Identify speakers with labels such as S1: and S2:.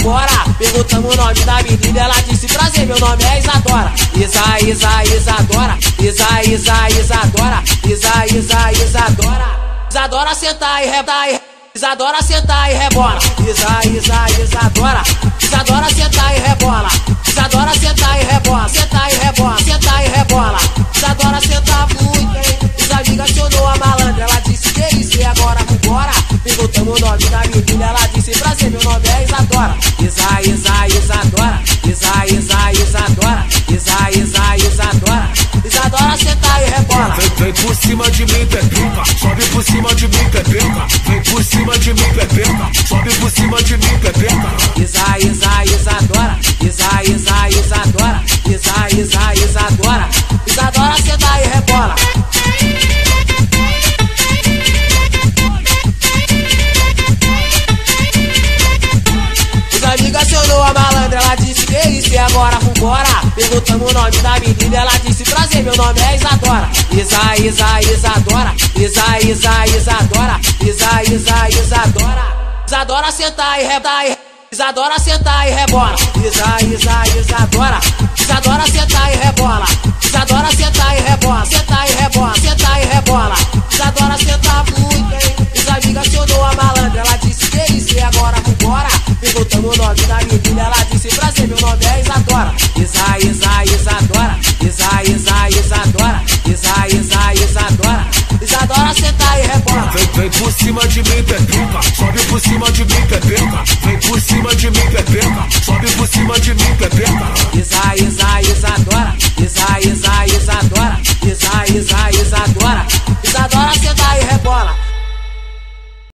S1: vambora. Perguntamos o nome da menina, ela disse prazer, meu nome é Isadora. Isadora. Isadora. Isadora senta e rebola. Isadora senta e rebola. Isadora. Isadora senta e rebola. Isadora senta e rebola. Senta e rebola. Isadora senta muito, hein? Isadiga acionou a malandra, ela disse que isso e agora vambora. Perguntamos o nome da menina, ela disse prazer, meu nome é Isadora. Isadora. Isadora senta e rebola.
S2: Vem por cima de mim, pepeca. Sobe por cima de mim, pepeca. Vem por cima de mim, pepeca. Sobe por cima de mim, pepeca.
S1: Isadora. Isadora senta e rebola. Os amigos acionou a malandra, ela disse que isso e agora vambora. Perguntamos o nome da menina, ela disse prazer, meu nome é Isadora. Isadora. Isadora senta e rebola. Isadora senta e rebola. Isadora. Isadora senta e rebola. Isadora senta e rebola. Senta e rebola. Isadora senta muito, hein? Os amigos acionou a malandra, ela disse que isso e agora vambora. Perguntamos o nome da menina, ela disse prazer, meu nome é Isadora. Isadora. Isadora senta e rebola.
S2: Vem por cima de mim, pepeca. Sobe por cima de mim, pepeca. Vem por cima de mim, pepeca. Sobe por cima de mim, pepeca.
S1: Isadora.